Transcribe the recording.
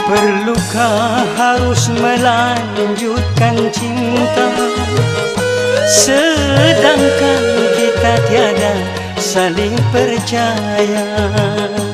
Perlukah harus melanjutkan cinta, sedangkan kita tiada saling percaya?